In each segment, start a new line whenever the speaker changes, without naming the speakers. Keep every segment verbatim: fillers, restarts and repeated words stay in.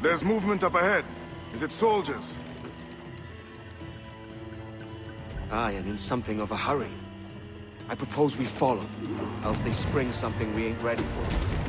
There's movement up ahead. Is it soldiers?
Aye, and in something of a hurry. I propose we follow, else they spring something we ain't ready for.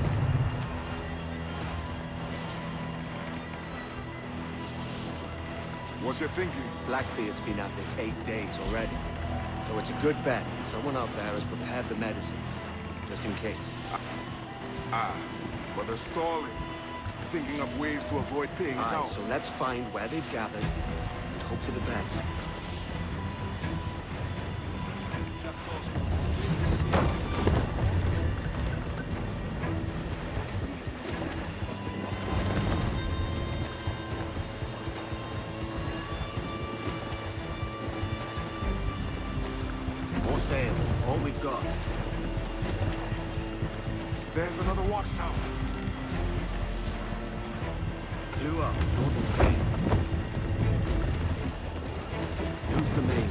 What you thinking?
Blackbeard's been at this eight days already. So it's a good bet that someone out there has prepared the medicines, just in case.
Ah, but they're stalling. Thinking up ways to avoid paying it
Aye,
out.
so let's find where they've gathered, and hope for the best. More sail, all we've got.
There's another watchtower.
Clew up, short and sail. Loose the mains.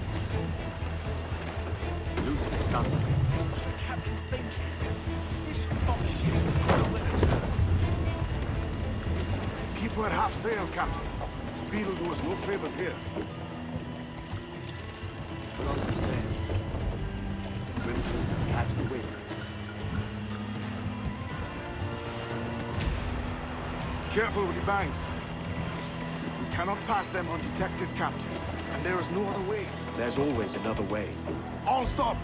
Loose the stunts.
What's the captain thinking? This box ship's got a winner.
Keep her at half sail, Captain. Speed will do us no favors here.
Put on some sail. Trim to catch the wind.
Careful with the banks. We cannot pass them undetected, Captain. And there is no other way.
There's always another way.
All stop!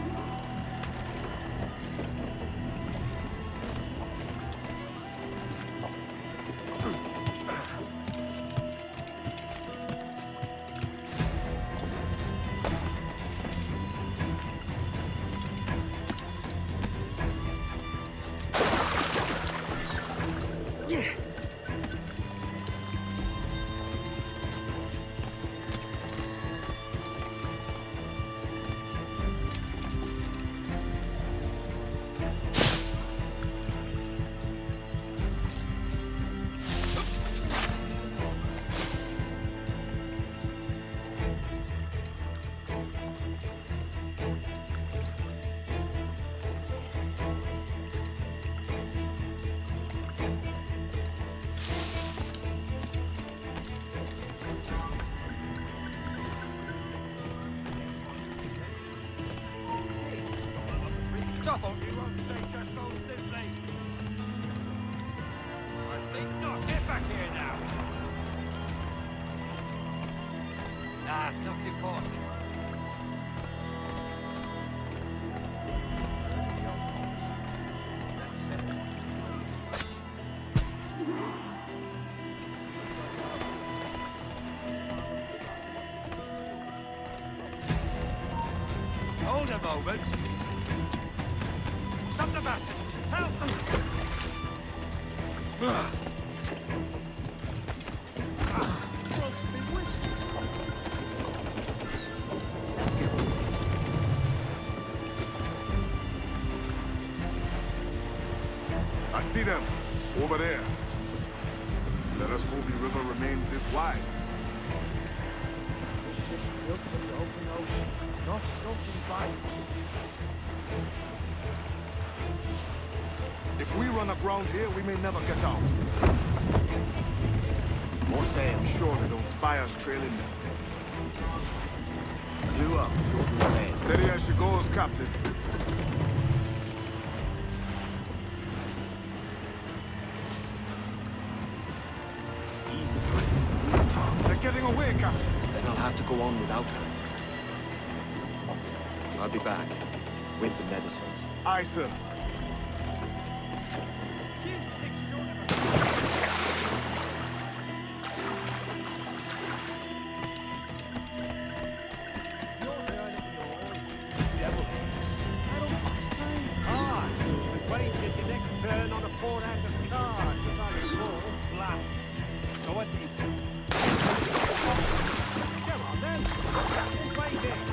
Stop on you won't say just so simply. I think not. Get back here now. Nah, it's not important. Hold a moment. Stop the bastard! Help! Frog's bewitched.
Let's get moving.
I see them. Over there. Let us hope the river remains this wide.
This ship's built for the open ocean, not stuck in bayous.
If we run aground here, we may never get out.
More sail.
Sure they don't spy us trailing them.
Clew up, short and sail.
Steady as she goes, Captain.
Ease the trim. Move taut.
They're getting away, Captain.
Then I'll have to go on without her. I'll be back. With the medicines.
Aye, sir.
Ah, we waited the next turn on a four-hand of cards, as I recall. Blast. So what do you do? Come on, then. Who's waiting?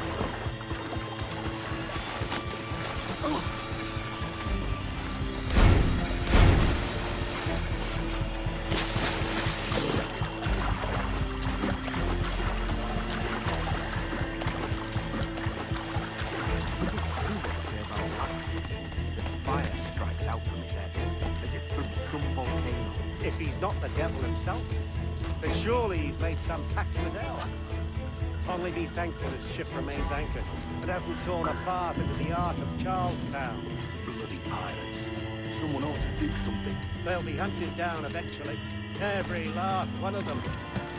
Fire strikes out from his head, as if from some volcano.
If he's not the devil himself, then surely he's made some pact with hell. Only be thankful his ship remains anchored and hasn't torn apart into the heart of Charlestown.
Bloody pirates. Someone ought to do something.
They'll be hunted down eventually. Every last one of them.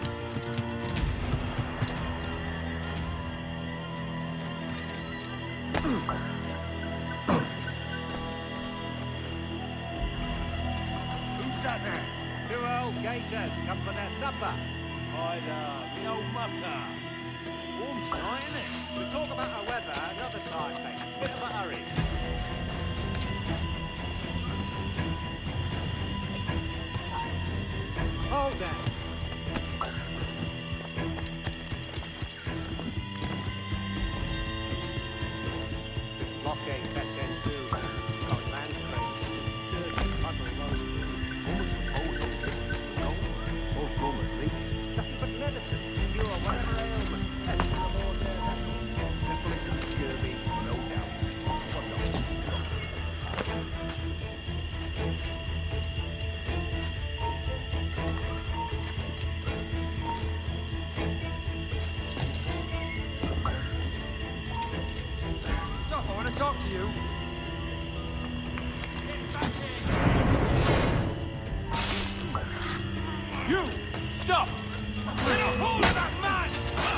Who's that there? Two old gators come for their supper. Ida, the old mutter. Warm tonight, isn't it? We'll talk about our weather another time, mate. Bit of a hurry. Hold that. This blockade fetch end too. Got land cranes. Dirty puddle road. Almost supposed to gold or rum at least. Nothing but medicine. Cure whatever ailment. That's the Lord their vessels. Syphilis and scurvy, no doubt. What not?
Stop, I want to talk to you.
You! Stop! Get a hold of that man!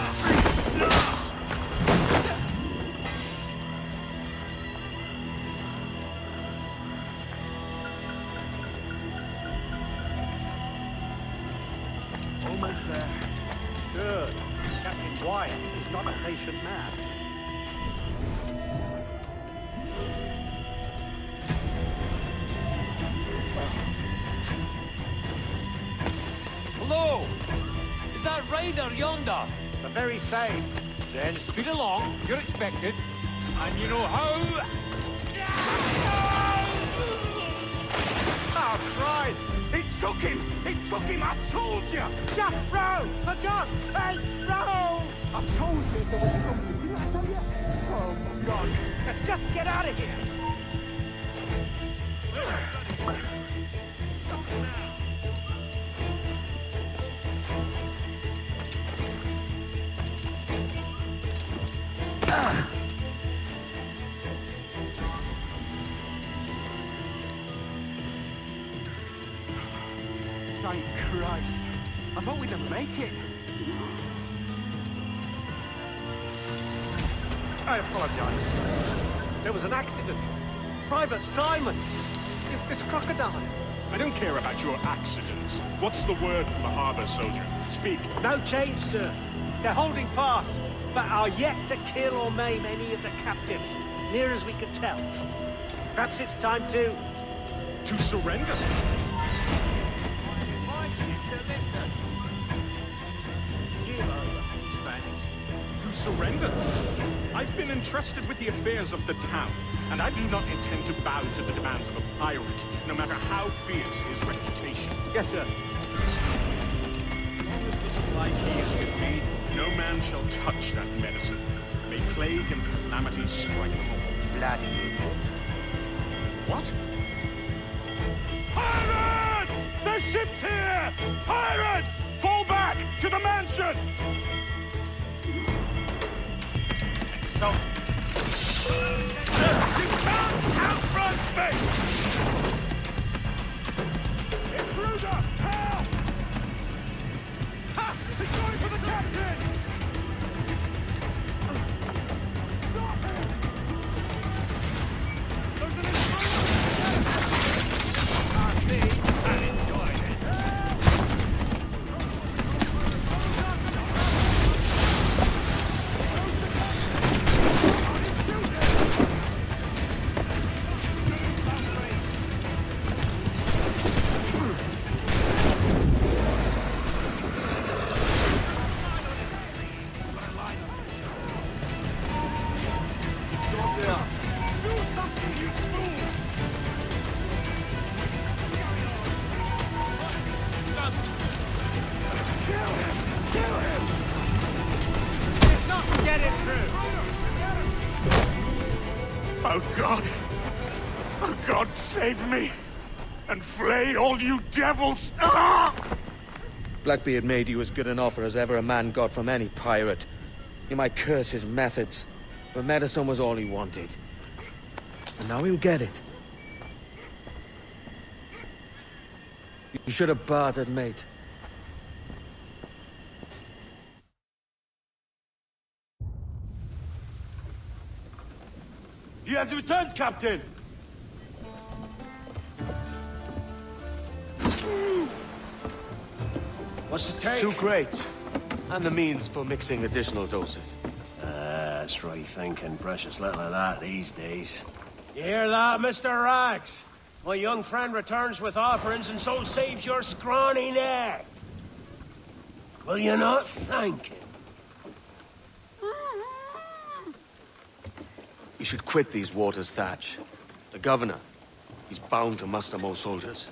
Almost there. Good. Captain Wyatt is not a patient man.
Hello! Is that Ryder yonder?
The very same.
Then speed along, you're expected. And you know how...
Oh, Christ! He took him! He took him! I told you! Just row! For God's sake, row! I told you there was something. Didn't I tell you? Oh, God. Let's just get out of here! Thank Christ. I thought we'd never make it. I apologize. There was an accident. Private Simon! It's this crocodile.
I don't care about your accidents. What's the word from the harbor, soldier? Speak.
No change, sir. They're holding fast, but are yet to kill or maim any of the captives, near as we can tell. Perhaps it's time to...
To surrender? To surrender? I've been entrusted with the affairs of the town, and I do not intend to bow to the demands of a pirate, no matter how fierce his reputation.
Yes, sir.
As long as the supply key is with me, no man shall touch that medicine. May plague and calamity strike them all.
Bloody idiot.
What?
Pirates! The ship's here! Pirates!
Fall back to the mansion!
So... You can't outrun fate!
Intruder! Help!
Ha! He's going for the captain!
Stop him!
There's an intruder! I see and enjoy this.
Oh, God! Oh, God, save me!
and flay all you devils! Ah!
Blackbeard made you as good an offer as ever a man got from any pirate. You might curse his methods, but medicine was all he wanted. And now he'll get it. You should have bartered, mate.
He has returned, Captain!
What's the take? Two crates. And the means for mixing additional doses.
Uh, that's right thinking. Precious little of that these days. You hear that, Mister Rags? My young friend returns with offerings and so saves your scrawny neck. Will you not thank him?
You should quit these waters, Thatch. The governor, he's bound to muster more soldiers.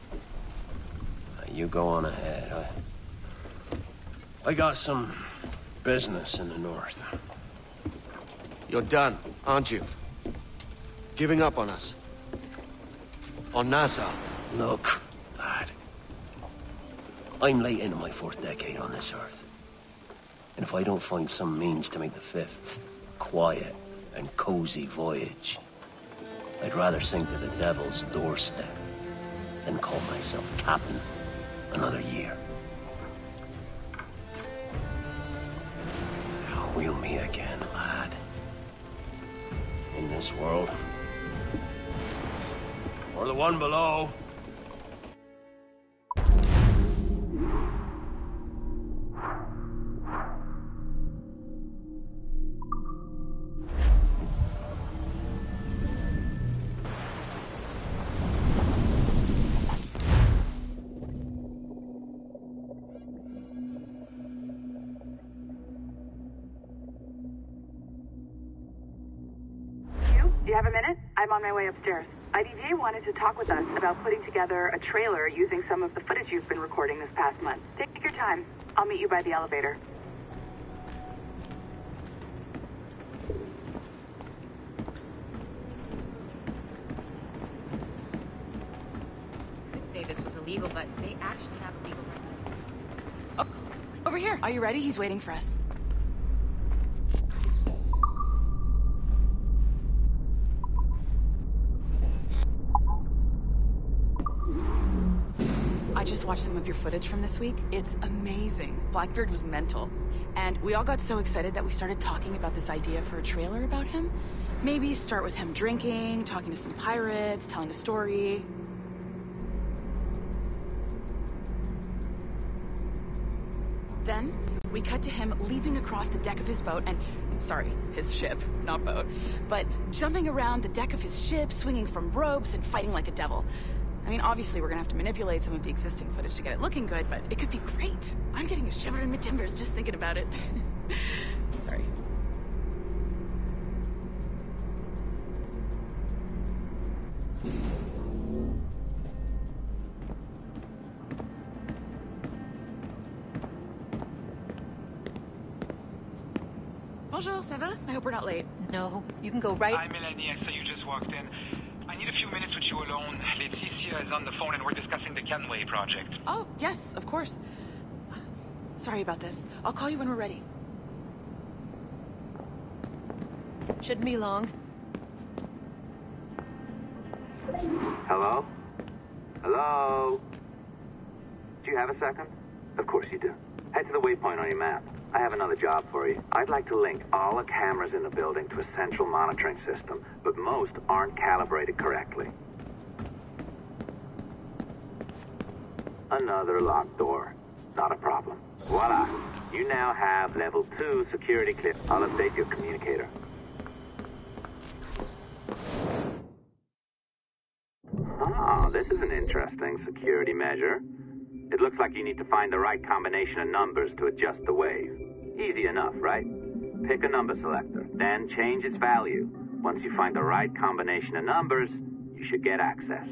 You go on ahead. I... I got some business in the north.
You're done, aren't you? Giving up on us? On Nassau?
Look, lad. I'm late into my fourth decade on this earth. And if I don't find some means to make the fifth quiet and cozy voyage, I'd rather sink to the devil's doorstep than call myself captain another year. We'll meet again, lad. In this world. Or the one below.
Do you have a minute? I'm on my way upstairs. I D J wanted to talk with us about putting together a trailer using some of the footage you've been recording this past month. Take your time. I'll meet you by the elevator.
Could say this was illegal, but they actually have a legal right to...
Oh, over here. Are you ready? He's waiting for us. I just watched some of your footage from this week. It's amazing. Blackbeard was mental. And we all got so excited that we started talking about this idea for a trailer about him. Maybe start with him drinking, talking to some pirates, telling a story. Then, we cut to him leaping across the deck of his boat and... Sorry, his ship, not boat. But jumping around the deck of his ship, swinging from ropes and fighting like a devil. I mean, obviously we're gonna have to manipulate some of the existing footage to get it looking good, but it could be great. I'm getting a shiver in my timbers just thinking about it. Sorry. Bonjour, ça va? I hope we're not late.
No, you can go right...
Hi, Melanie. I saw you just walked in. I need a few minutes with you alone. Laetitia is on the phone and we're discussing the Kenway project.
Oh, yes, of course. Sorry about this. I'll call you when we're ready.
Shouldn't be long.
Hello? Hello? Do you have a second? Of course you do. Head to the waypoint on your map. I have another job for you. I'd like to link all the cameras in the building to a central monitoring system, but most aren't calibrated correctly. Another locked door. Not a problem. Voila! You now have level two security clear. I'll update your communicator. Ah, this is an interesting security measure. It looks like you need to find the right combination of numbers to adjust the wave. Easy enough, right? Pick a number selector, then change its value. Once you find the right combination of numbers, you should get access.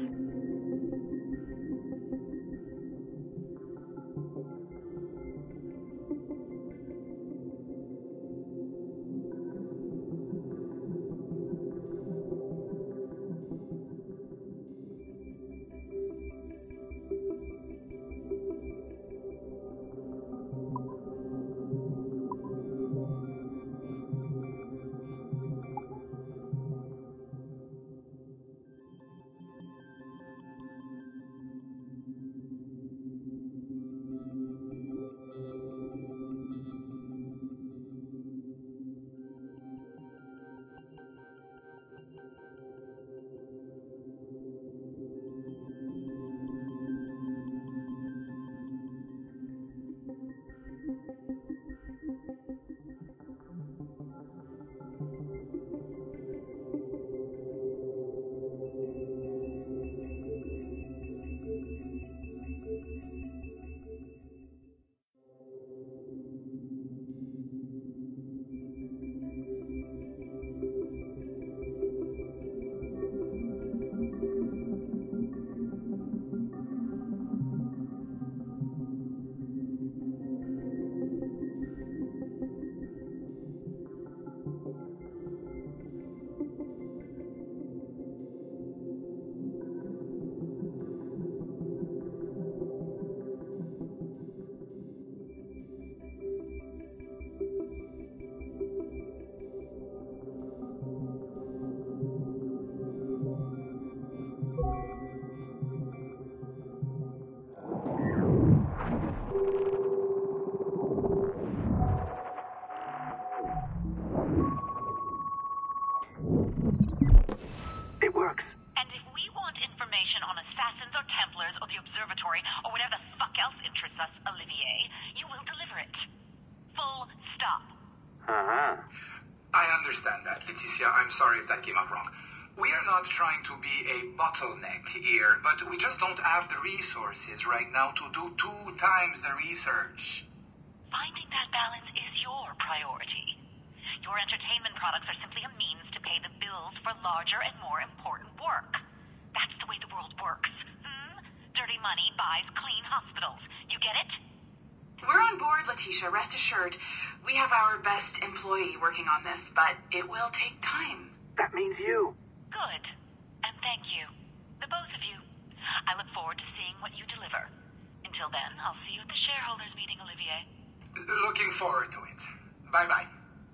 Masons or Templars or the Observatory or whatever the fuck else interests us, Olivier, you will deliver it. Full stop.
Uh-huh.
I understand that, Leticia. I'm sorry if that came out wrong. We are not trying to be a bottleneck here, but we just don't have the resources right now to do two times the research.
Finding that balance is your priority. Your entertainment products are simply a means to pay the bills for larger and more important work. That's the way the world works. Hmm? Dirty money buys clean hospitals. You get it?
We're on board, Leticia, rest assured. We have our best employee working on this, but it will take time.
That means you.
Good. And thank you. The both of you. I look forward to seeing what you deliver. Until then, I'll see you at the shareholders meeting, Olivier.
Looking forward to it. Bye-bye.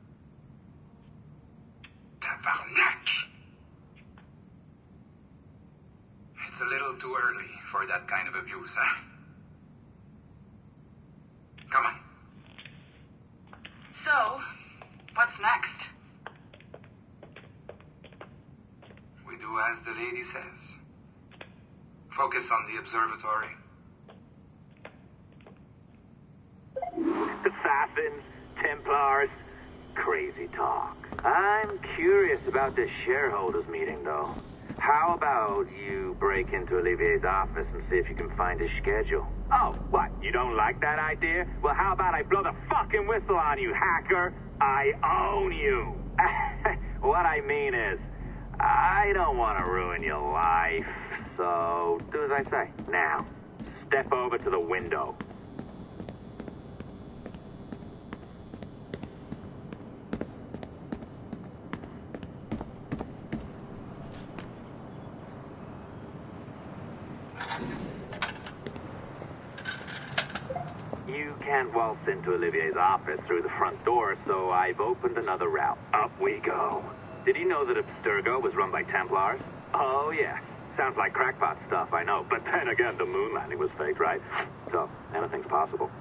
Tabarnak! It's a little too early for that kind of abuse, huh? Come on.
So, what's next?
We do as the lady says. Focus on the observatory.
Assassins, Templars, crazy talk. I'm curious about this shareholders meeting, though. How about you break into Olivier's office and see if you can find his schedule? Oh, what? You don't like that idea? Well, how about I blow the fucking whistle on you, hacker? I own you. What I mean is, I don't want to ruin your life. So, do as I say. Now, step over to the window. You can't waltz into Olivier's office through the front door, so I've opened another route. Up we go. Did you know that Abstergo was run by Templars? Oh, yes. Sounds like crackpot stuff, I know. But then again, the moon landing was faked, right? So, anything's possible.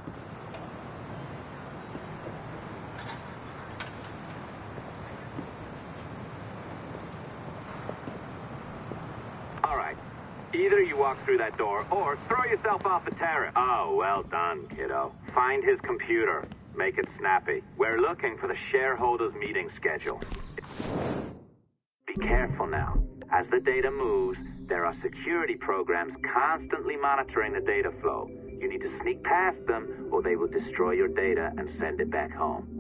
All right. Either you walk through that door, or throw yourself off the terrace. Oh, well done, kiddo. Find his computer. Make it snappy. We're looking for the shareholders' meeting schedule. Be careful now. As the data moves, there are security programs constantly monitoring the data flow. You need to sneak past them, or they will destroy your data and send it back home.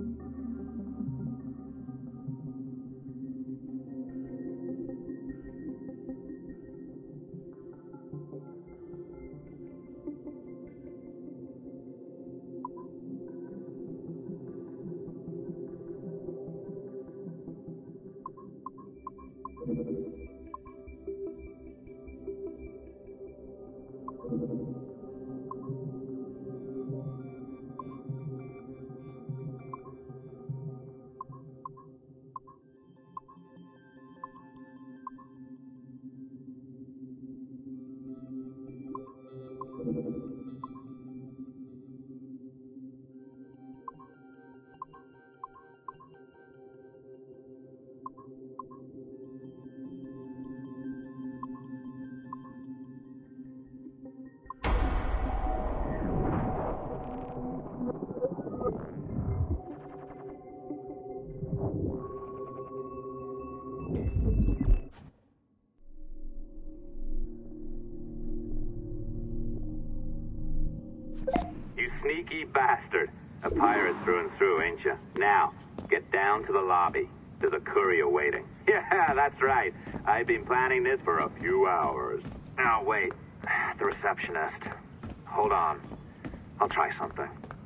Sneaky bastard. A pirate through and through, ain't you? Now, get down to the lobby. There's a courier waiting. Yeah, that's right. I've been planning this for a few hours. Now, wait. The receptionist. Hold on. I'll try something.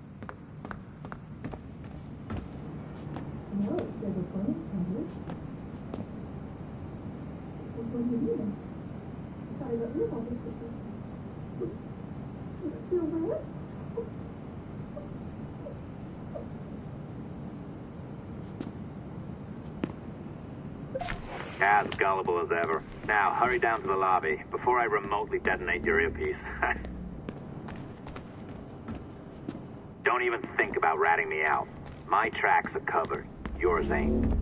As gullible as ever. Now, hurry down to the lobby before I remotely detonate your earpiece. Don't even think about ratting me out. My tracks are covered. Yours ain't.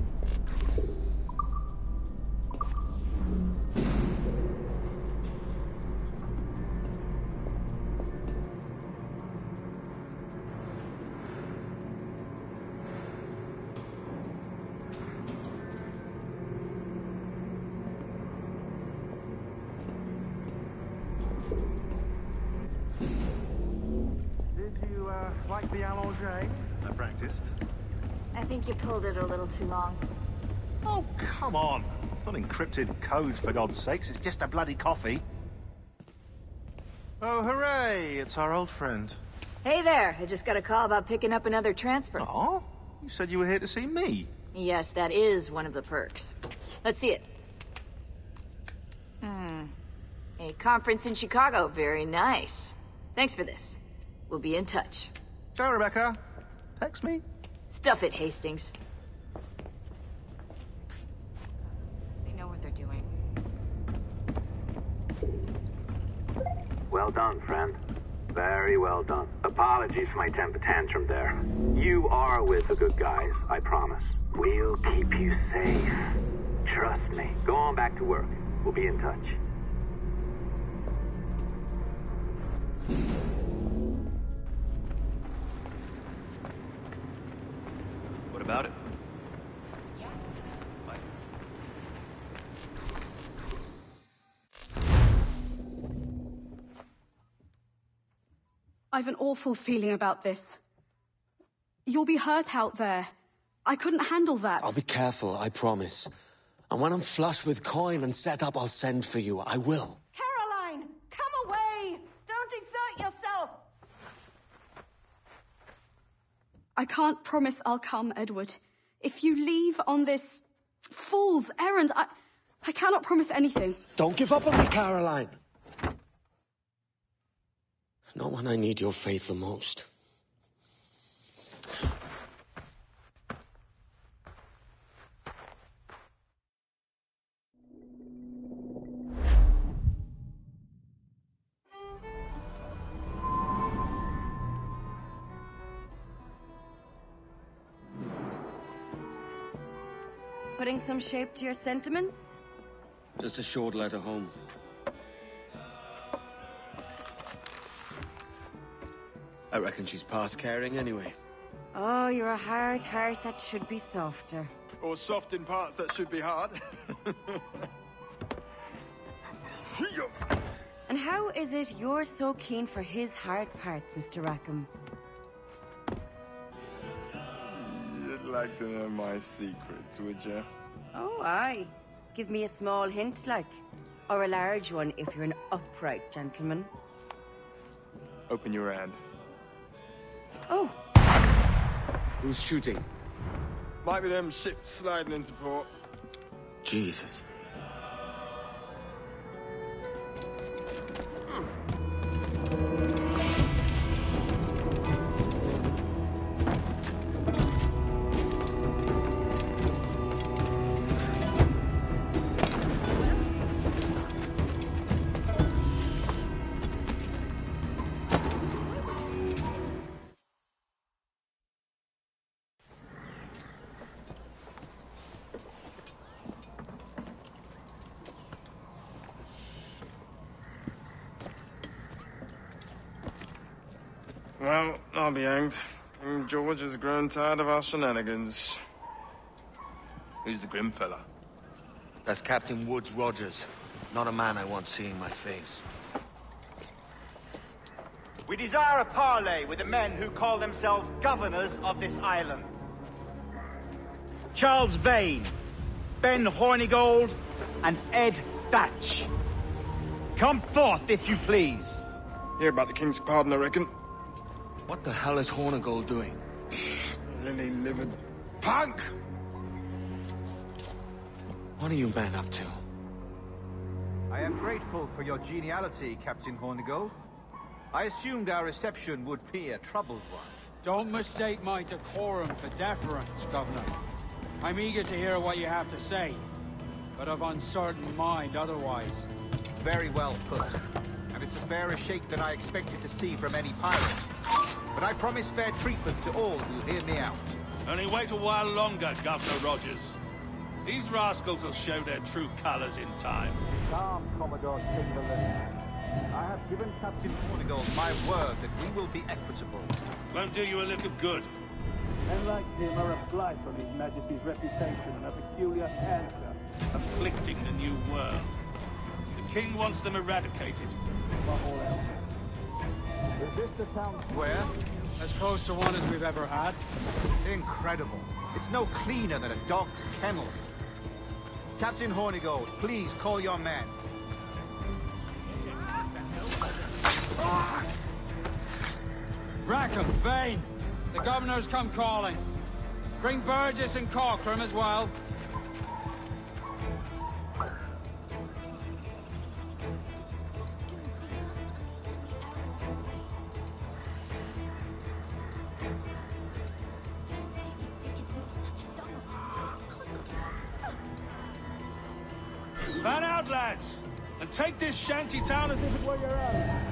Did you, uh, like the allongé? I practiced.
I think you pulled it a little too long.
Oh, come on. It's not encrypted code, for God's sakes. It's just a bloody coffee. Oh, hooray! It's our old friend.
Hey there. I just got a call about picking up another transfer.
Oh? You said you were here to see me.
Yes, that is one of the perks. Let's see it. Hmm. A conference in Chicago. Very nice. Thanks for this. We'll be in touch.
Ciao, Rebecca. Text me.
Stuff it, Hastings.
They know what they're doing.
Well done, friend. Very well done. Apologies for my temper tantrum there. You are with the good guys, I promise. We'll keep you safe. Trust me. Go on back to work. We'll be in touch.
What about it?
Yeah.
Bye.
I've an awful feeling about this. You'll be hurt out there. I couldn't handle that.
I'll be careful, I promise. And when I'm flush with coin and set up, I'll send for you. I will.
Caroline, come away! Don't exert yourself! I can't promise I'll come, Edward. If you leave on this fool's errand, I... I cannot promise anything.
Don't give up on me, Caroline! Not when I need your faith the most.
Putting some shape to your sentiments?
Just a short letter home. I reckon she's past caring anyway.
Oh, you're a hard heart that should be softer.
Or soft in parts that should be hard.
And how is it you're so keen for his hard parts, Mister Rackham?
You'd like to know my secrets, would you?
Oh, aye. Give me a small hint, like. Or a large one, if you're an upright gentleman.
Open your hand.
Oh.
Who's shooting?
Might be them ships sliding into port.
Jesus.
Well, I'll be hanged. King George has grown tired of our shenanigans. Who's the grim fella?
That's Captain Woods Rogers. Not a man I want seeing my face.
We desire a parley with the men who call themselves governors of this island. Charles Vane, Ben Hornigold, and Ed Thatch. Come forth, if you please.
Hear about the King's pardon, I reckon.
What the hell is Hornigold doing?
Lily-livered punk!
What are you men up to?
I am grateful for your geniality, Captain Hornigold. I assumed our reception would be a troubled one.
Don't mistake my decorum for deference, Governor. I'm eager to hear what you have to say, but of uncertain mind otherwise.
Very well put. And it's a fairer shake than I expected to see from any pirate. But I promise fair treatment to all who hear me out.
Only wait a while longer, Governor Rogers. These rascals will show their true colors in time.
Calm, Commodore Timberland. I have given Captain Hornigold my word that we will be equitable.
Won't do you a lick of good.
Men like him are a blight on His Majesty's reputation and a peculiar character.
Afflicting the new world. The king wants them eradicated.
Is this the town
Where?
As close to one as we've ever had.
Incredible. It's no cleaner than a dog's kennel. Captain Hornigold, please call your men.
Rackham, Vane! The governor's come calling. Bring Burgess and Corcoran as well.
Van out, lads! And take this shanty town as if it were your own.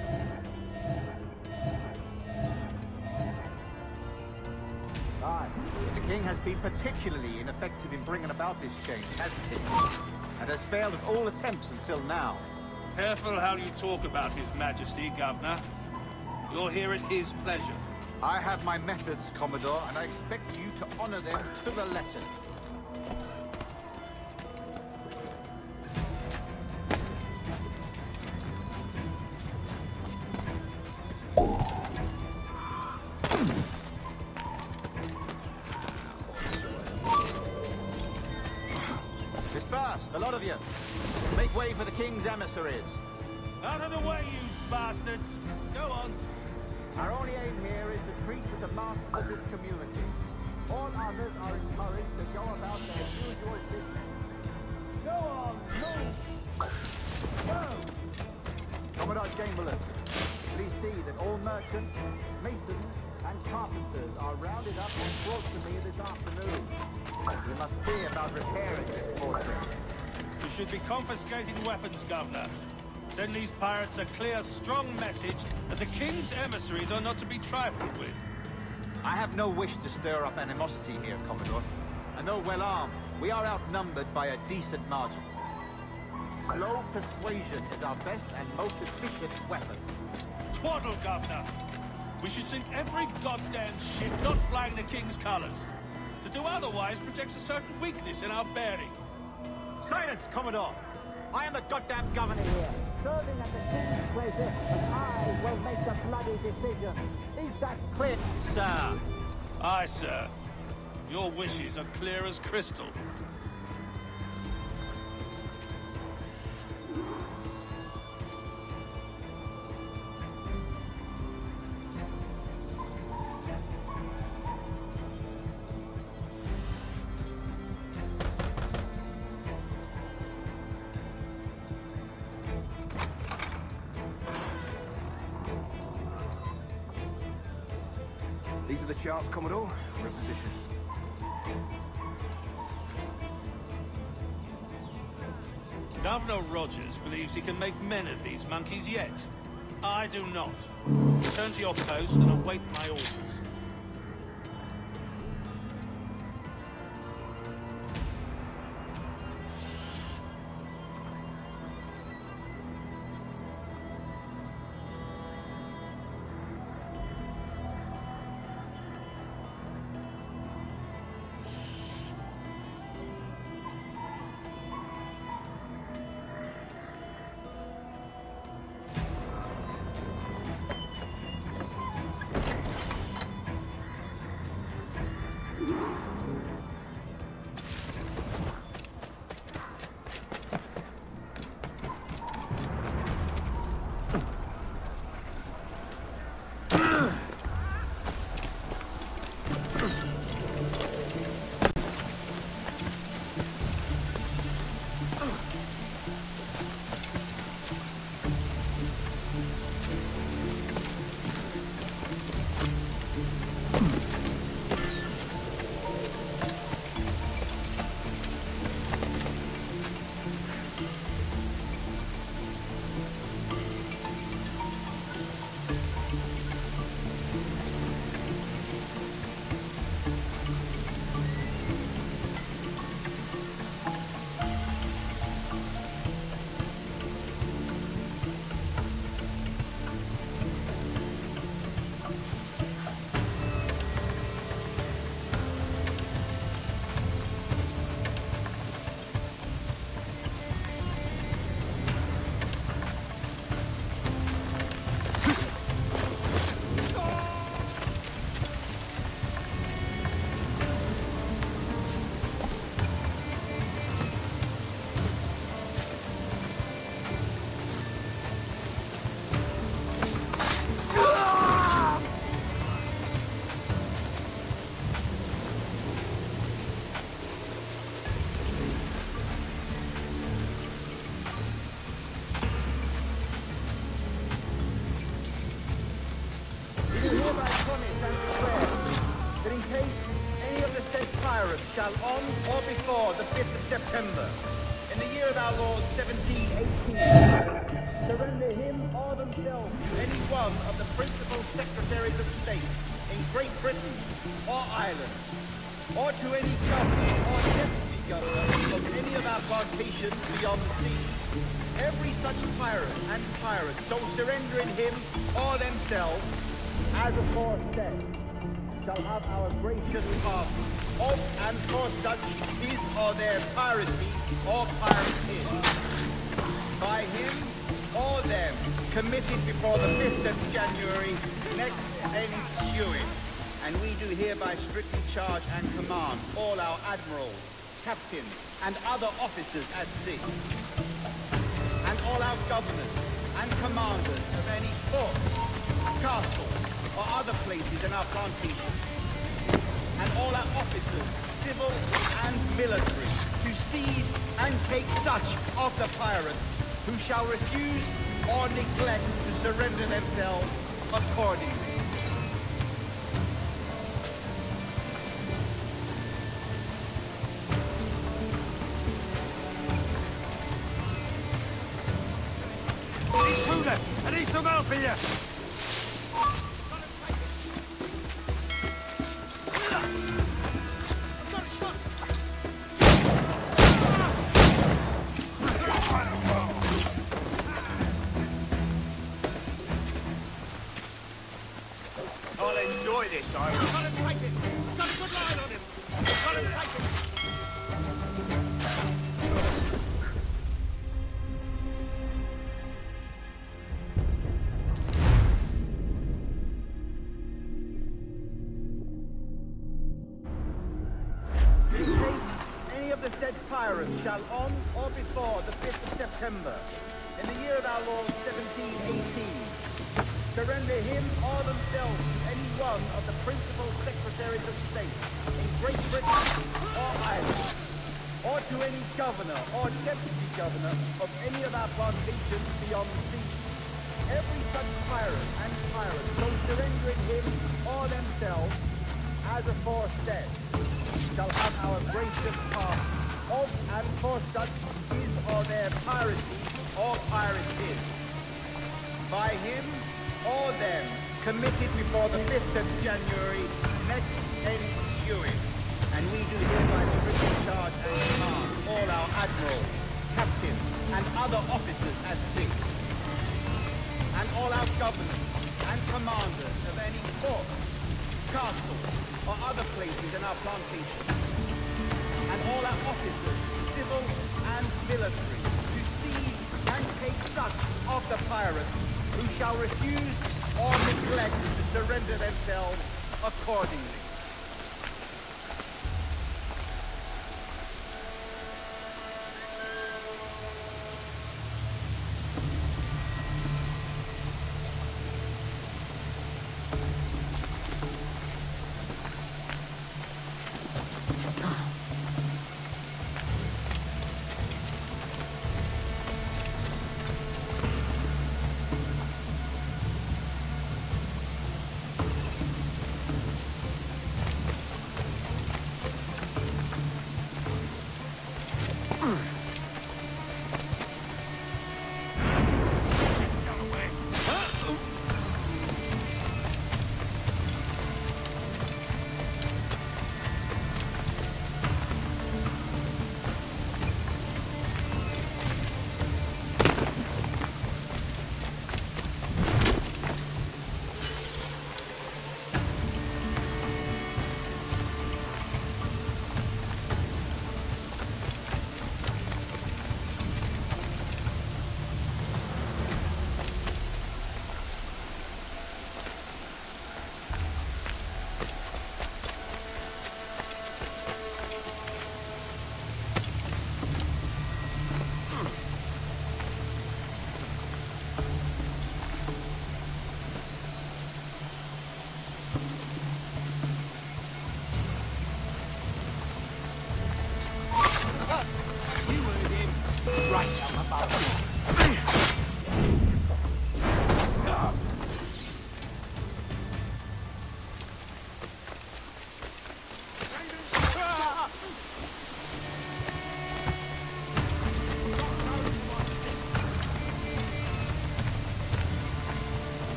Aye. The king has been particularly ineffective in bringing about this change, hasn't he? And has failed at all attempts until now.
Careful how you talk about His Majesty, Governor. You're here at his pleasure.
I have my methods, Commodore, and I expect you to honor them to the letter. Disperse, the lot of you. Make way for the king's emissaries.
Out of the way, you bastards! Go on.
Our only aim here is to treat with the masses of this community. All others are encouraged to go about their usual business. Go on, move! Go! Commodore Chamberlain, please see that all merchants, masons, and carpenters are rounded up and brought to me this afternoon. We must see about repairing this fortress.
You should be confiscating weapons, Governor. Send these pirates a clear, strong message that the king's emissaries are not to be trifled with.
I have no wish to stir up animosity here, Commodore. And though well armed, we are outnumbered by a decent margin. Slow persuasion is our best and most efficient weapon.
Twaddle, Governor! We should sink every goddamn ship not flying the king's colors. To do otherwise projects a certain weakness in our bearing.
Silence, Commodore! I am the goddamn governor here, serving at the king's pleasure, and I will make the bloody decision. Is that clear, sir?
Aye, sir. Your wishes are clear as crystal.
These are the sharps, Commodore. We're in position.
Governor Rogers believes he can make men of these monkeys yet. I do not. Return to your post and await my orders.
shall on or before the fifth of September, in the year of our Lord seventeen eighteen, surrender him or themselves to any one of the principal secretaries of state in Great Britain or Ireland, or to any governor or deputy governor of any of our plantations beyond the sea. Every such pirate and pirate so surrendering him or themselves, as aforesaid, shall have our gracious pardon of and for such his or their piracy or piracy, by him or them committed before the fifth of January next ensuing. And we do hereby strictly charge and command all our admirals, captains, and other officers at sea, and all our governors and commanders of any forts, castles, or other places in our plantation, and all our officers, civil and military, to seize and take such of the pirates who shall refuse or neglect to surrender themselves accordingly.
I need some help here!
I'll enjoy this, I will.
Got him taken! Got a good line on him! Got him taken!
Pirates shall on or before the fifth of September, in the year of our Lord seventeen eighteen, surrender him or themselves to any one of the principal secretaries of state in Great Britain or Ireland, or to any governor or deputy governor of any of our plantations beyond the sea. Every such pirate and pirate so surrendering him or themselves, as aforesaid, shall have our gracious pardon of and for such his or their piracy or piracy, by him or them committed before the fifth of January next ensuing. And we do hereby strictly charge and command all our admirals, captains, and other officers at sea, and all our governors and commanders of any fort, castle, or other places in our plantation, and all our officers, civil and military, to seize and take such of the pirates who shall refuse or neglect to surrender themselves accordingly.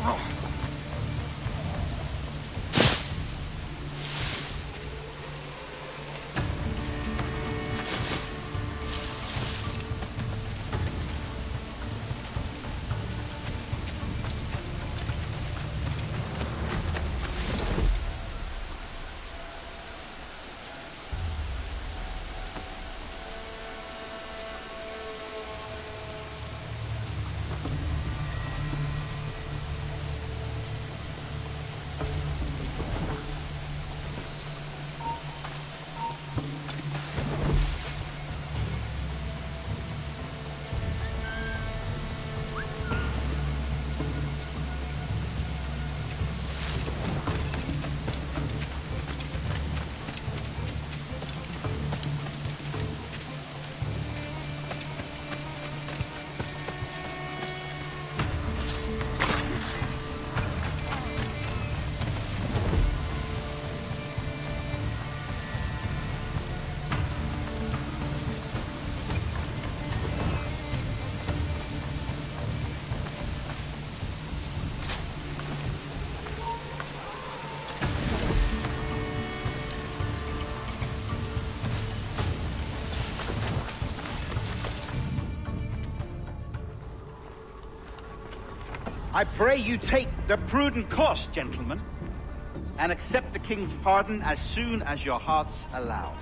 I pray you take the prudent course, gentlemen, and accept the king's pardon as soon as your hearts allow.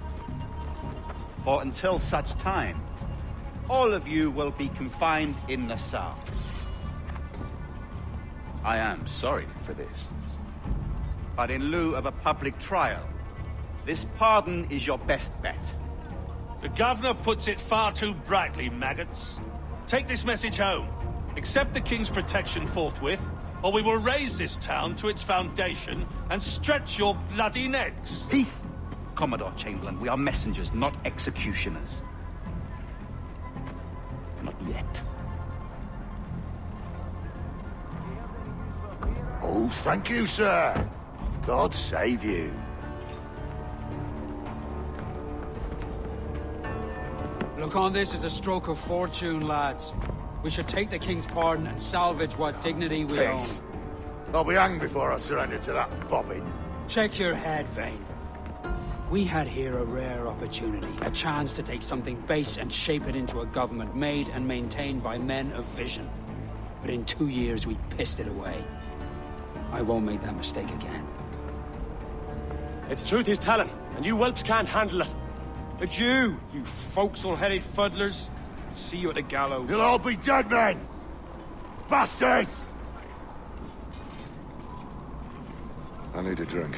For until such time, all of you will be confined in Nassau. I am sorry for this, but in lieu of a public trial, this pardon is your best bet.
The governor puts it far too brightly, maggots. Take this message home. Accept the king's protection forthwith, or we will raise this town to its foundation and stretch your bloody necks.
Peace! Commodore Chamberlain, we are messengers, not executioners. Not yet.
Oh, thank you, sir. God save you.
Look on this as a stroke of fortune, lads. We should take the king's pardon and salvage what dignity we
Peace.
own.
I'll be hanged before I surrender to that bobbin.
Check your head, Vane. We had here a rare opportunity, a chance to take something base and shape it into a government made and maintained by men of vision. But in two years, we pissed it away. I won't make that mistake again.
It's truth he's telling, and you whelps can't handle it. It's you, you forecastle-headed fuddlers. See you at the gallows.
You'll all be dead men! Bastards! I need a drink.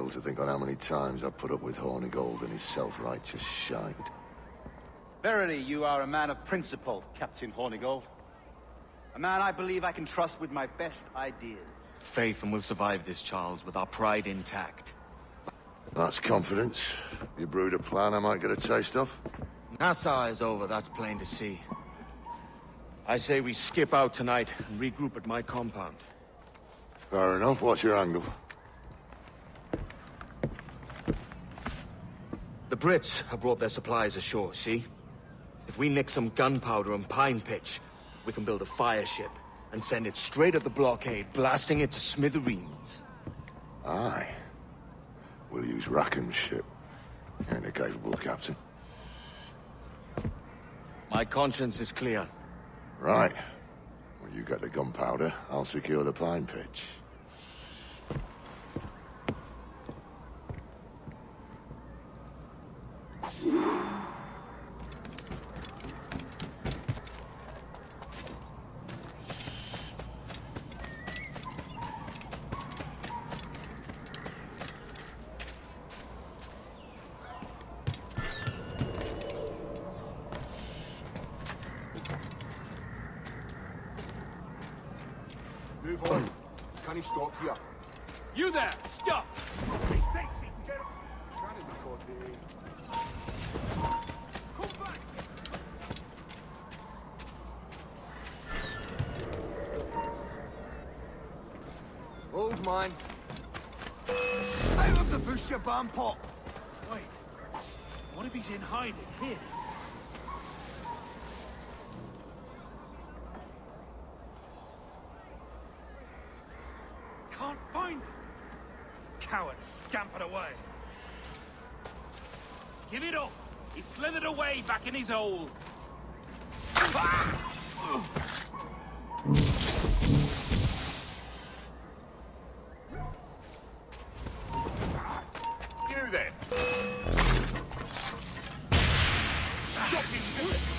to think on how many times I've put up with Hornigold and his self-righteous shite.
Verily, you are a man of principle, Captain Hornigold. A man I believe I can trust with my best ideas.
Faith, and we'll survive this, Charles, with our pride intact.
That's confidence. You brewed a plan I might get a taste of?
Nassau is over, that's plain to see. I say we skip out tonight and regroup at my compound.
Fair enough. What's your angle?
The Brits have brought their supplies ashore, see? If we nick some gunpowder and pine pitch, we can build a fire ship and send it straight at the blockade, blasting it to smithereens.
Aye. We'll use Rackham's ship. Ain't a capable captain.
My conscience is clear.
Right. When you get the gunpowder, I'll secure the pine pitch.
Move on. Can he stop here?
You there! Stop!
Hold mine. Out of the bush, you bam pot!
Wait. What if he's in hiding here? Can't find him. Coward scampered away. Give it up. He slithered away back in his hole.
You then. Stop him, do it.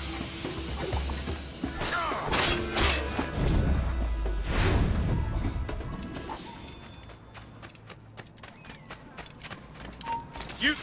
You...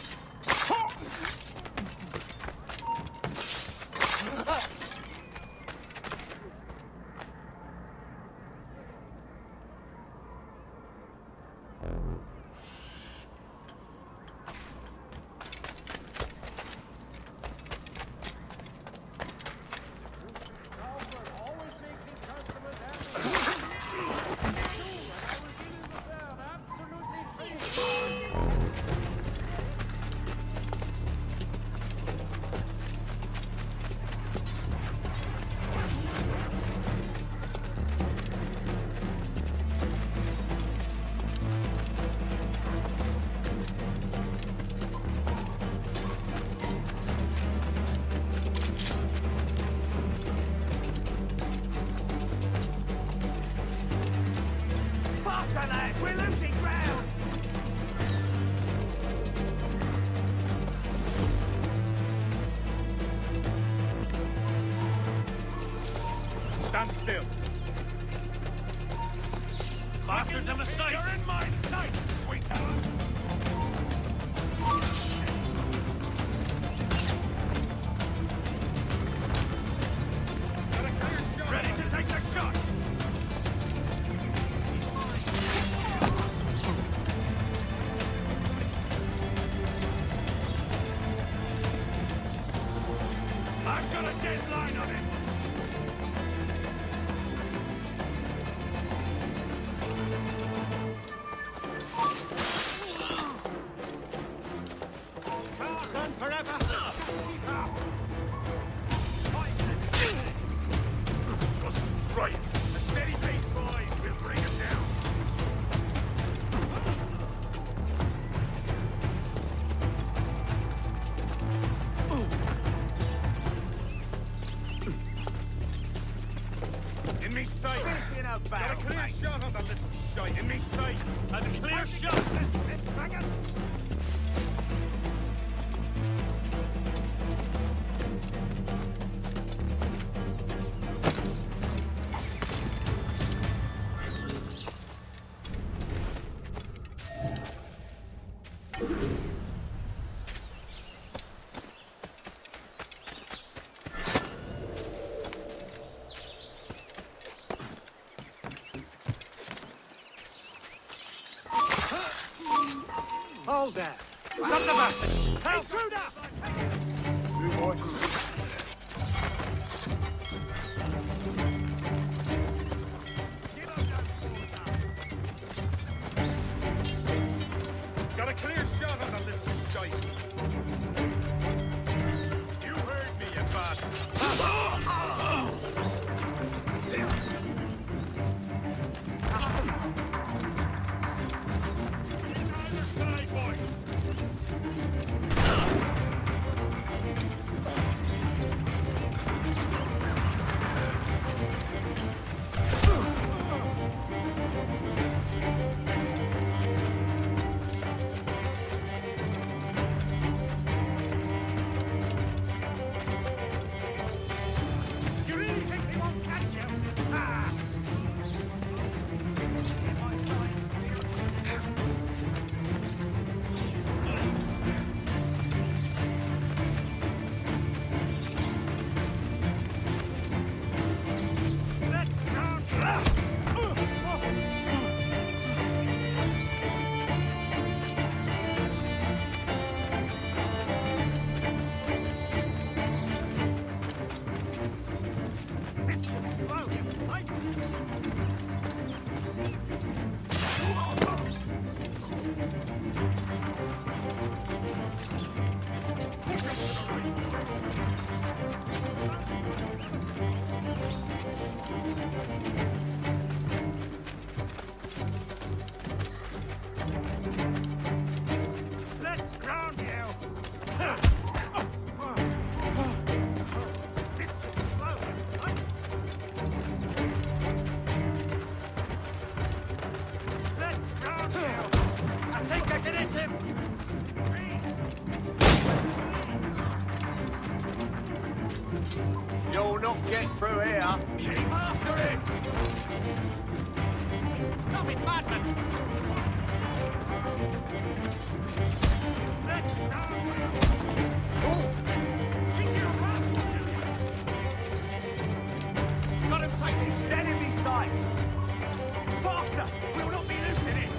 We're losing ground!
Stand still. Bastards in the sight! You're in my sight, sweetheart! Ready to take the shot! I've got a dead line on him!
Can't run forever! Keep up!
Just right! A steady pace, boys! We'll bring him down! In me sight!
Finishing a
Got a
battle,
clear
mate.
shot on the little shite! In me sight! And a clear shot! This faggot!
Hold there! Stop the bastard! Help! Intruder!
Got a clear shot on that little shite. You heard me, you bastard.
You'll not get through here. Keep after him!
Stop it, madman! Let's
Got him taking his enemy sights! Faster! We'll not be losing it!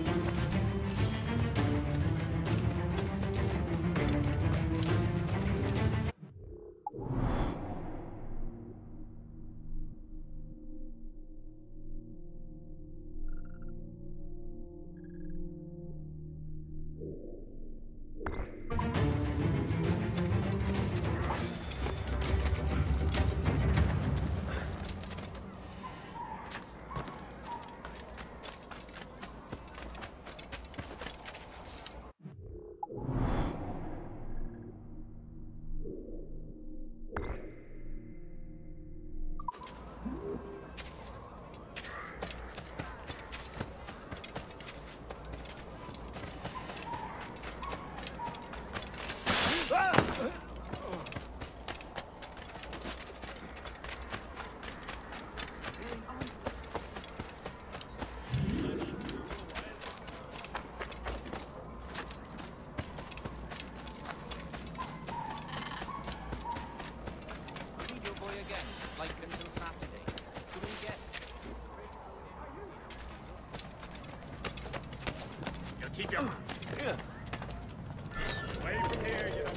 Keep your... Yeah. Away from here, you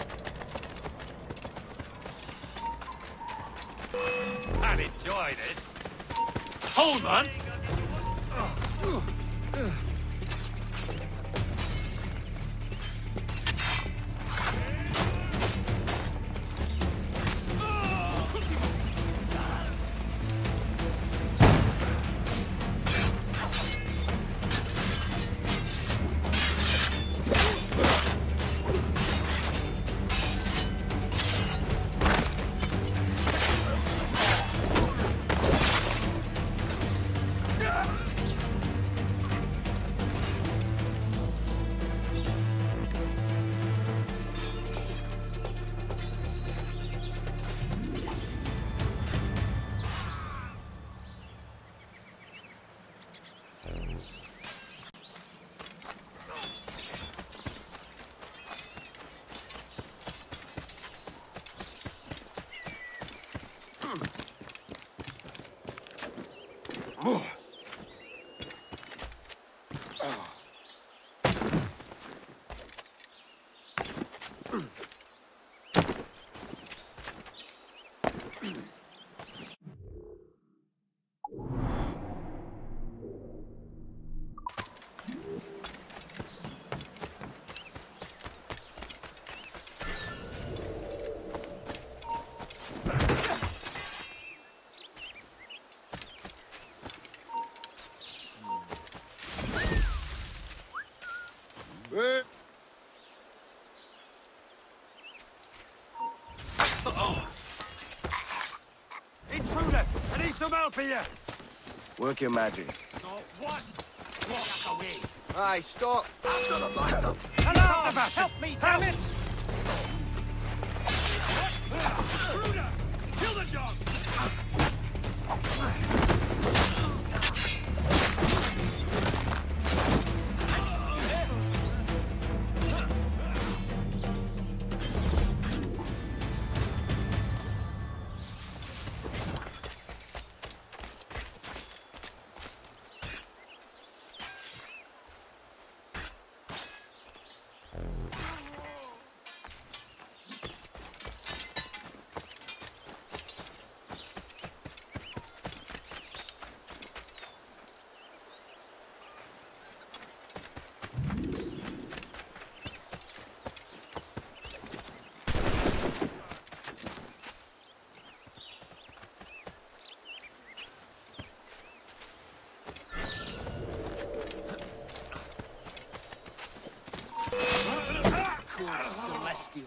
know. I'll enjoy this. Hold on!
Intruder! I need some help here!
Work your magic.
No, what? Walk away!
Aye, stop!
I'm not a blaster! Hello! Help me, damn it! Intruder! Kill the dog!
Celestial.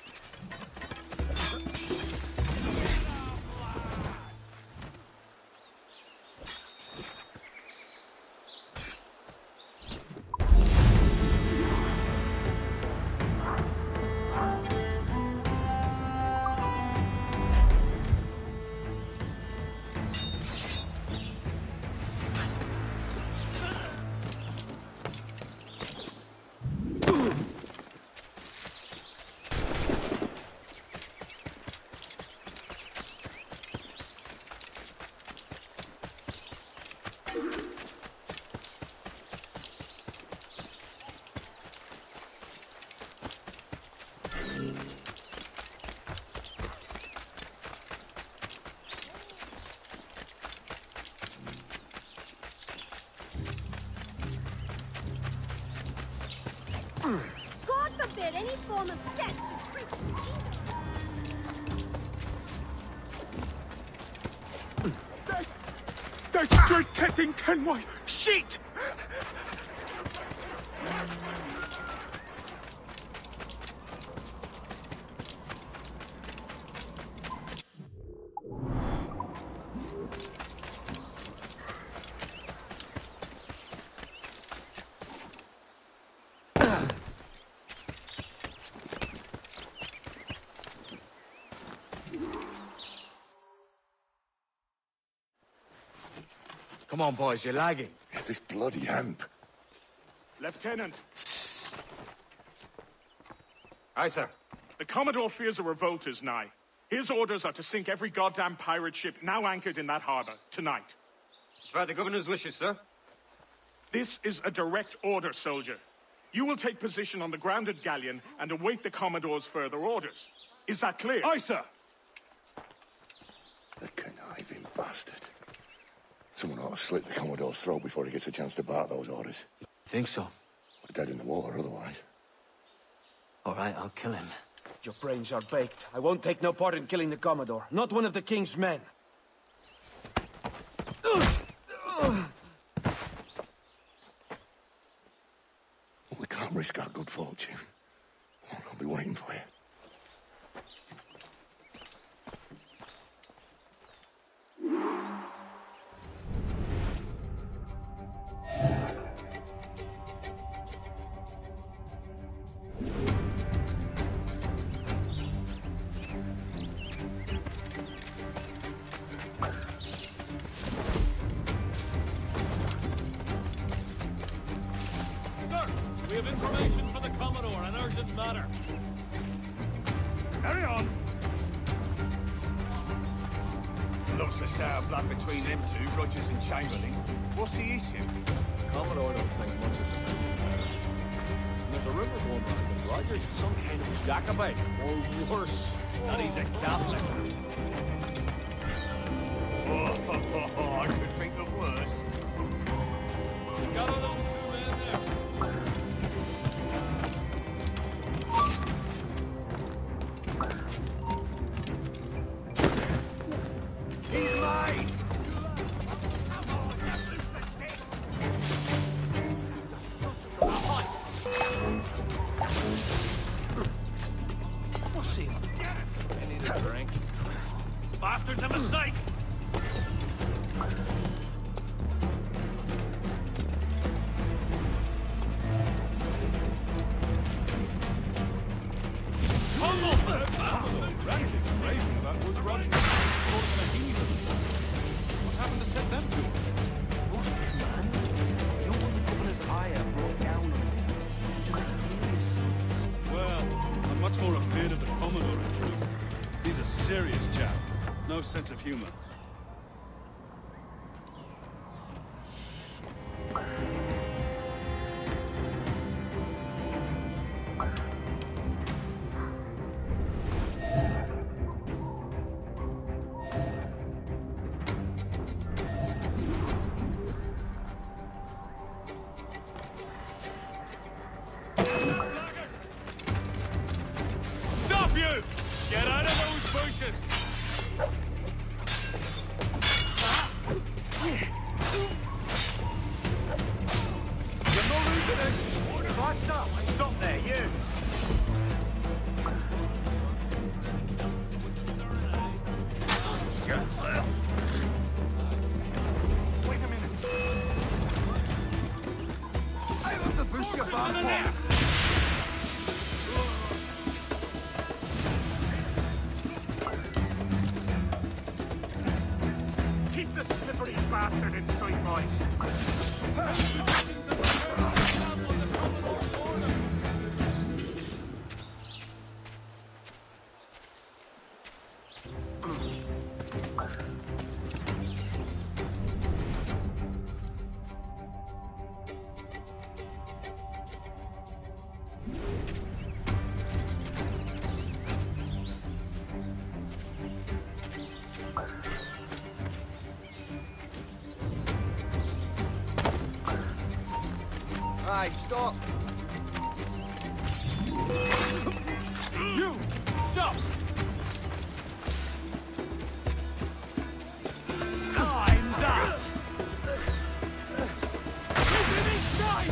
God forbid any form of sex
That, that's straight Captain Kenway! Shit!
Come on, boys, you're lagging.
It's this bloody hemp.
Lieutenant.
Aye, sir.
The Commodore fears a revolt is nigh. His orders are to sink every goddamn pirate ship now anchored in that harbor, tonight.
It's by the governor's wishes, sir.
This is a direct order, soldier. You will take position on the grounded galleon and await the Commodore's further orders. Is that clear?
Aye, sir.
The conniving bastard. Someone ought to slit the Commodore's throat before he gets a chance to bark those orders.
Think so?
We're dead in the water otherwise.
All right, I'll kill him.
Your brains are baked. I won't take no part in killing the Commodore. Not one of the King's men.
We can't risk our good fortune. I'll be waiting for you.
We have information for the Commodore, an urgent matter.
Carry on.
Lots of sour blood between them two, Rogers and Chamberlain. What's the issue?
Commodore don't think much of something. There's
a rumor going around that Roger's some kind of Jacobite, or worse, that he's a Catholic.
Oh, I could think of worse.
Got a little too in there.
He's mine!
What's he? I need a drink. Bastards have a sight!
No sense of humor.
Stop you! Get out of those bushes!
Stop there, you! Wait a minute. I want to push your back. Keep the slippery bastard in sight, boys.
Aye, stop!
You! Stop!
Time's up! Move inside!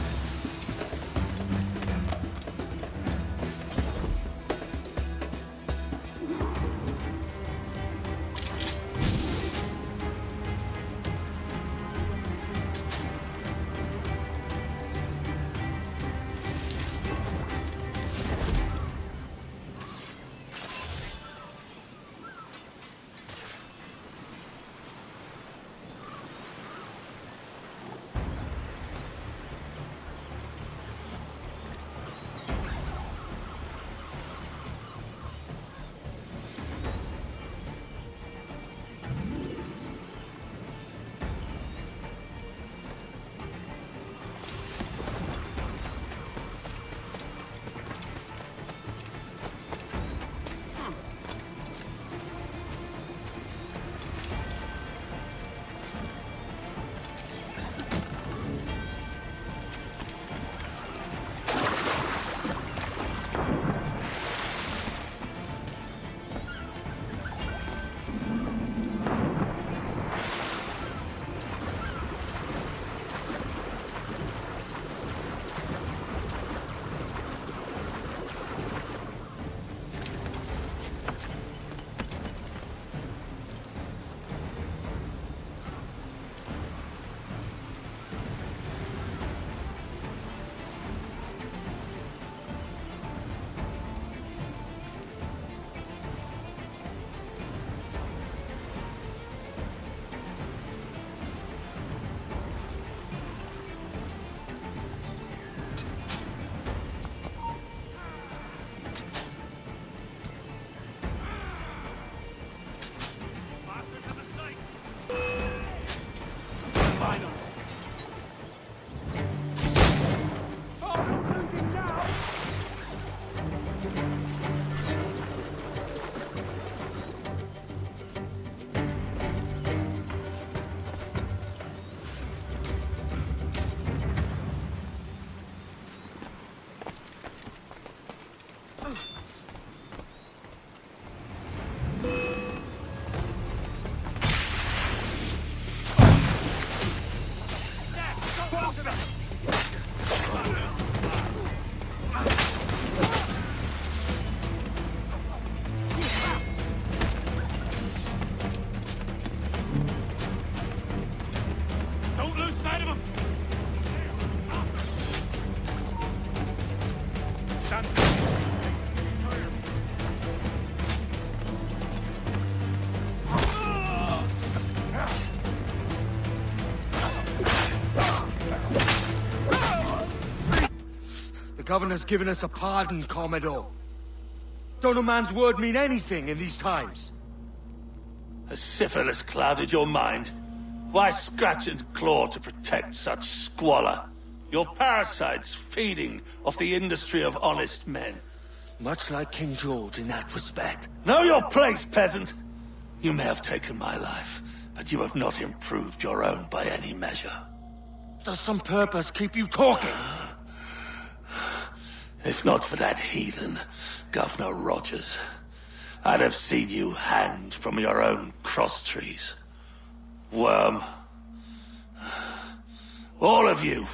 Don't lose sight of him! Stand
The governor's given us a pardon, Commodore. Don't a man's word mean anything in these times?
Has syphilis clouded your mind? Why scratch and claw to protect such squalor? Your parasites feeding off the industry of honest men.
Much like King George in that respect.
Know your place, peasant! You may have taken my life, but you have not improved your own by any measure.
Does some purpose keep you talking?
If not for that heathen, Governor Rogers, I'd have seen you hanged from your own cross trees. Worm. All of you.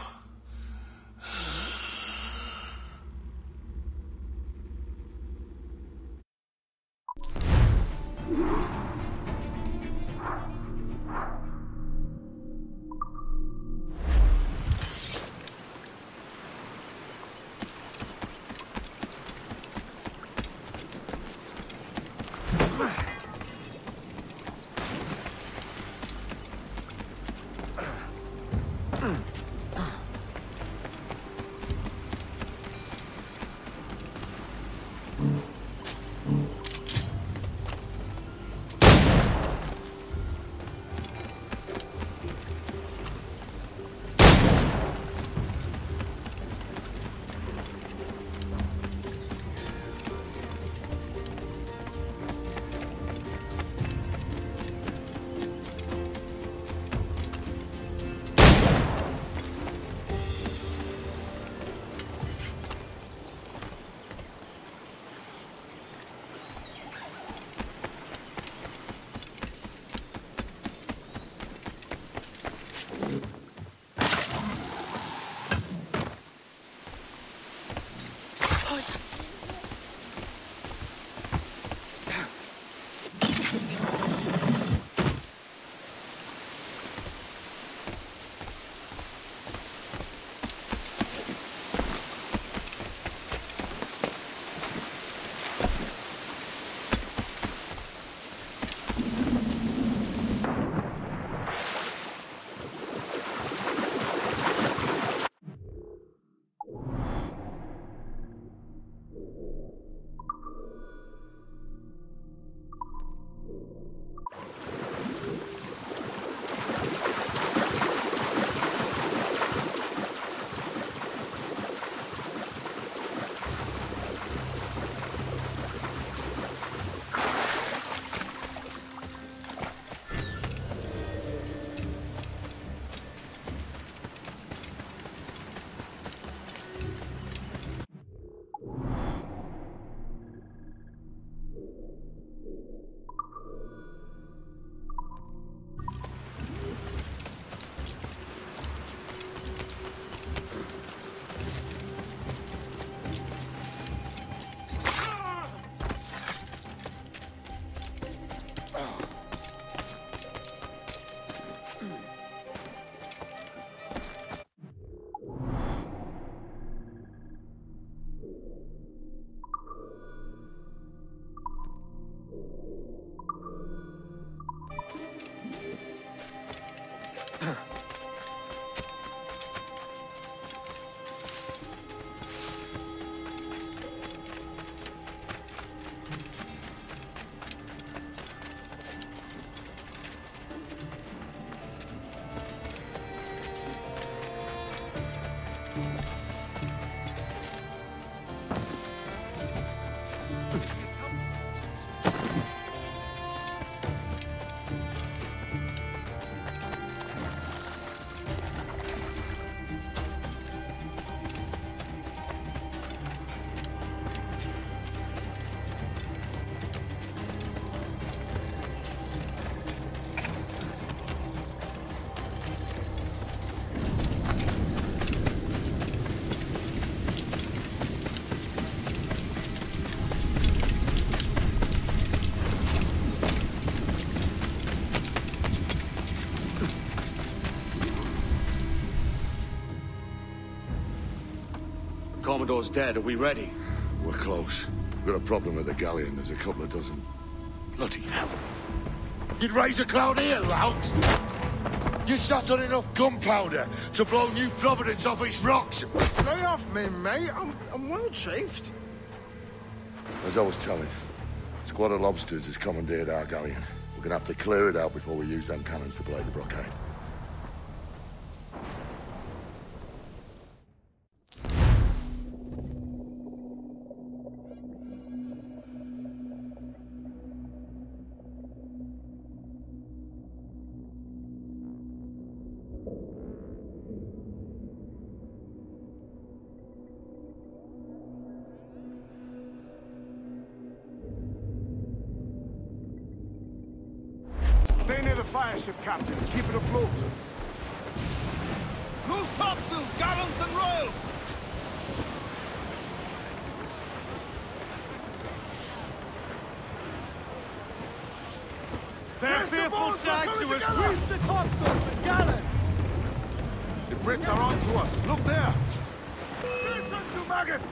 Commodor's dead. Are we ready?
We're close. We've got a problem with the galleon. There's a couple of dozen. Bloody hell. You'd raise a cloud here, lout! You sat on enough gunpowder to blow New Providence off its rocks!
Lay off me, mate. I'm, I'm well chafed.
As I was telling, a squad of lobsters has commandeered our galleon. We're gonna have to clear it out before we use them cannons to blow the blockade.
Stay near the fire ship, Captain. Keep it afloat.
Loose topsails, gallants and royals!
They're fearful to add to us.
Squeeze the topsails and gallants!
The Brits are on to us. Look there. Listen to maggots!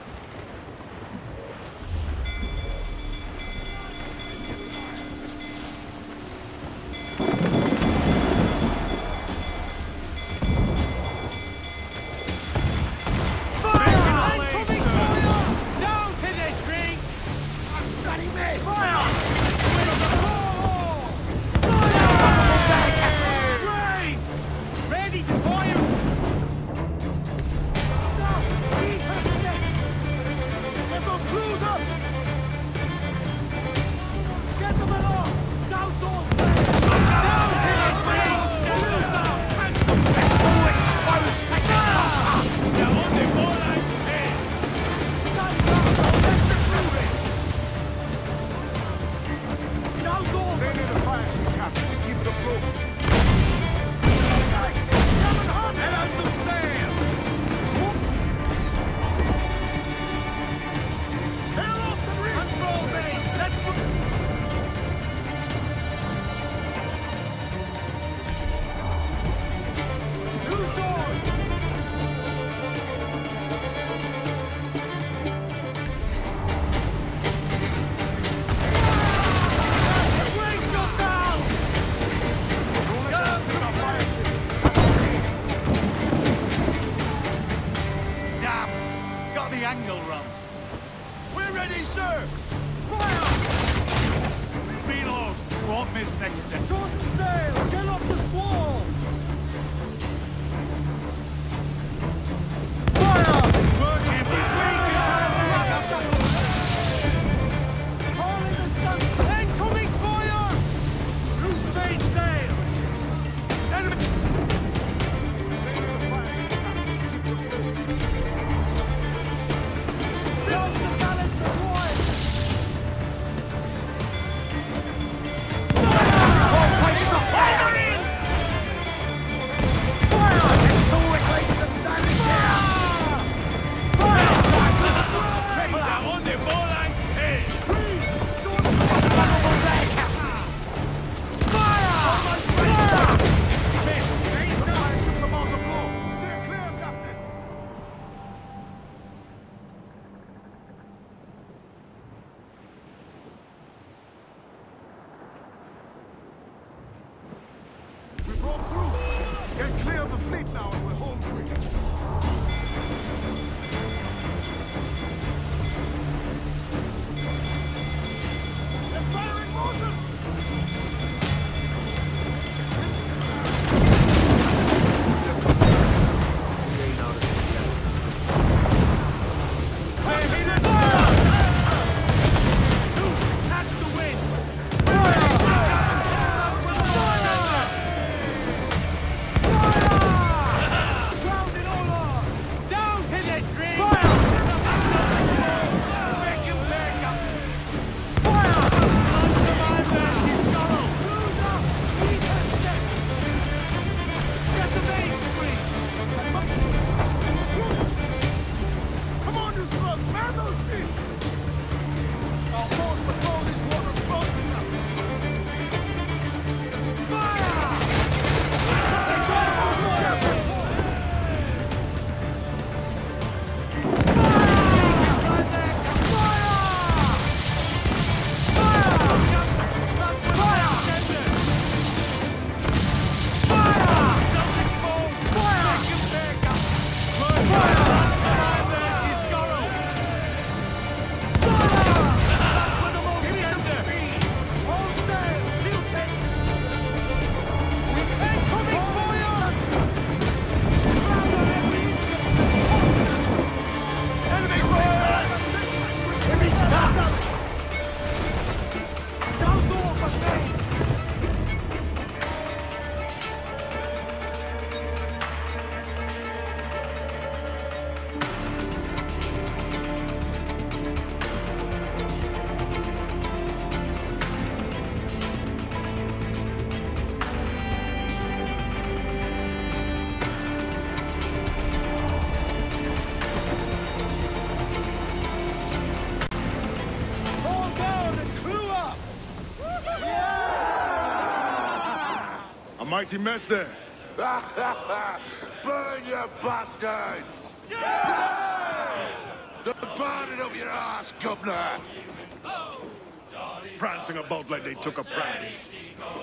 Mighty mess there. Burn, you bastards! They're burning up your ass, governor!
Prancing about like they took a prize.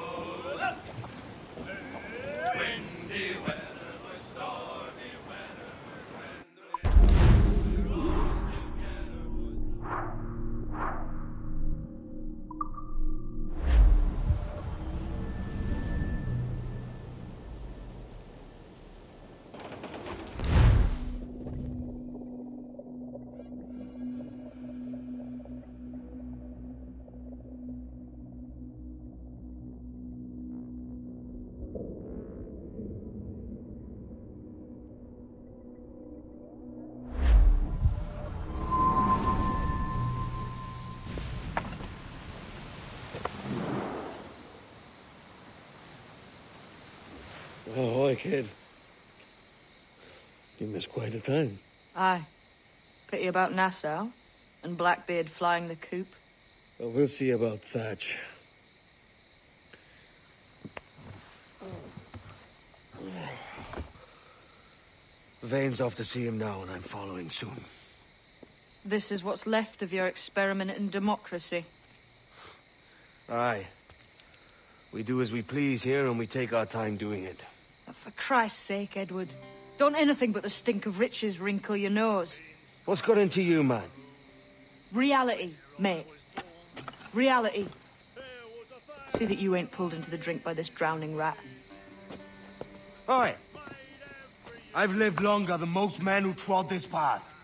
Ahoy, kid. You missed quite a time.
Aye. Pity about Nassau, and Blackbeard flying the coop.
Well, we'll see about Thatch. Vane's off to see him now, and I'm following soon.
This is what's left of your experiment in democracy.
Aye. We do as we please here, and we take our time doing it.
For Christ's sake, Edward. Don't anything but the stink of riches wrinkle your nose.
What's got into you, man?
Reality, mate. Reality. See that you ain't pulled into the drink by this drowning rat.
Oi! I've lived longer than most men who trod this path.